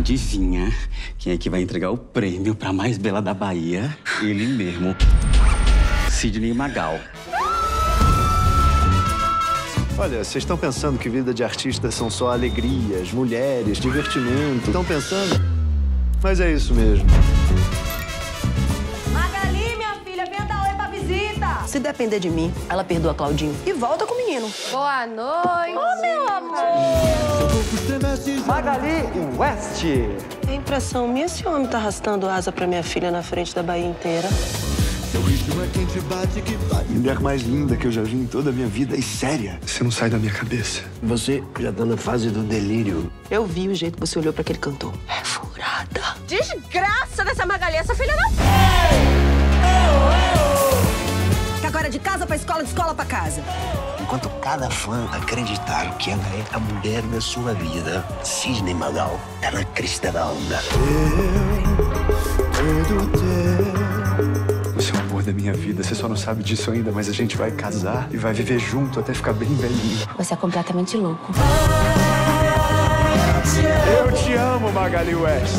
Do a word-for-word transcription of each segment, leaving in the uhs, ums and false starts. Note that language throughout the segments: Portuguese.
Adivinha quem é que vai entregar o prêmio pra mais bela da Bahia? Ele mesmo, Sidney Magal. Olha, vocês estão pensando que vida de artista são só alegrias, mulheres, divertimento. Estão pensando? Mas é isso mesmo. Magali, minha filha, vem dar oi pra visita. Se depender de mim, ela perdoa Claudinho e volta com o menino. Boa noite. Oh, meu amor. Magali West. É impressão minha se o homem tá arrastando asa pra minha filha na frente da Bahia inteira. Mulher mais linda que eu já vi em toda a minha vida e séria. Você não sai da minha cabeça. Você já tá na fase do delírio. Eu vi o jeito que você olhou pra aquele cantor. É furada. Desgraça dessa Magali, essa filha não... Que agora é de casa pra escola, de escola pra casa. Enquanto cada fã acreditar que ela é a mulher da sua vida, Sidney Magal tá na crista da onda. Você é o amor da minha vida. Você só não sabe disso ainda, mas a gente vai casar e vai viver junto até ficar bem velhinho. Você é completamente louco. Eu te amo, Magali West.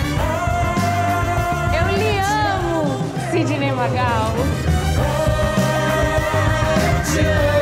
Eu lhe amo, Sidney Magal. Yeah.